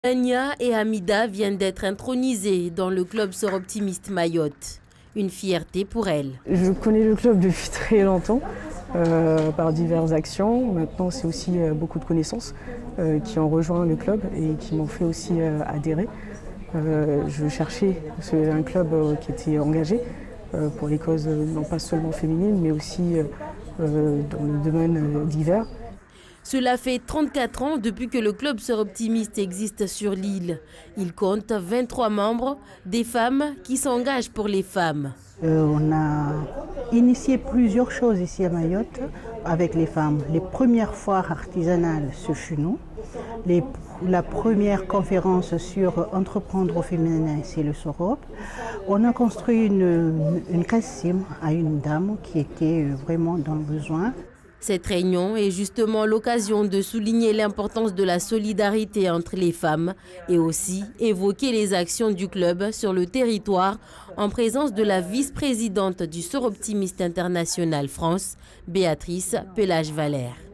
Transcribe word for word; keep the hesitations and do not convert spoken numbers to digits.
Anya et Hamida viennent d'être intronisées dans le club Soroptimiste Mayotte. Une fierté pour elles. Je connais le club depuis très longtemps, euh, par diverses actions. Maintenant, c'est aussi euh, beaucoup de connaissances euh, qui ont rejoint le club et qui m'ont fait aussi euh, adhérer. Euh, je cherchais un club euh, qui était engagé euh, pour les causes euh, non pas seulement féminines, mais aussi euh, euh, dans le domaine euh, divers. Cela fait trente-quatre ans depuis que le club Soroptimiste existe sur l'île. Il compte vingt-trois membres, des femmes qui s'engagent pour les femmes. Euh, on a initié plusieurs choses ici à Mayotte avec les femmes. Les premières foires artisanales, ce fut nous. Les, la première conférence sur entreprendre au féminin, c'est le Sorop. On a construit une, une case-cime à une dame qui était vraiment dans le besoin. Cette réunion est justement l'occasion de souligner l'importance de la solidarité entre les femmes et aussi évoquer les actions du club sur le territoire en présence de la vice-présidente du Soroptimiste International France, Béatrice Pelage-Valère.